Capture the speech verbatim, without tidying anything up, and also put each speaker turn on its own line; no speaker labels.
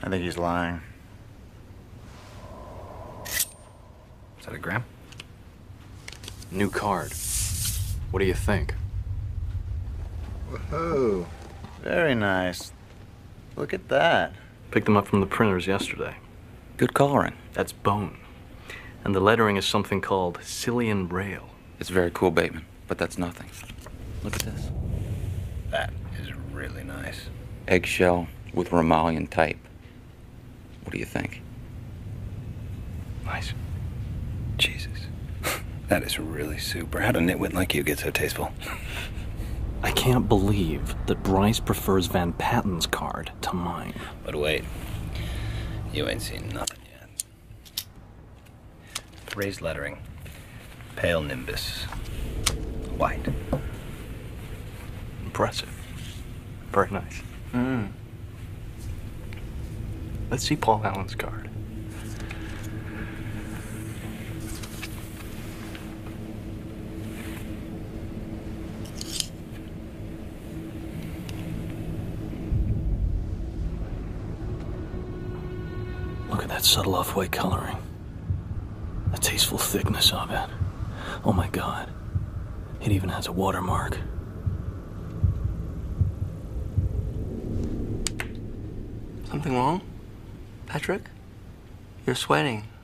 I think he's lying.
Is that a gram?
New card. What do you think?
Whoa. Very nice. Look at that.
Picked them up from the printers yesterday.
Good coloring.
That's bone. And the lettering is something called Cillian Rail.
It's very cool, Bateman, but that's nothing. Look at this.
That is really nice.
Eggshell with Romalian type. What do you think?
Nice. Jesus. That is really super. How'd a nitwit like you get so tasteful?
I can't believe that Bryce prefers Van Patten's card to mine.
But wait. You ain't seen nothing yet. Raised lettering. Pale nimbus. White.
Impressive. Very nice.
Hmm.
Let's see Paul Allen's card. Look at that subtle off-white coloring. The tasteful thickness of it. Oh my God. It even has a watermark.
Something wrong? Patrick? You're sweating.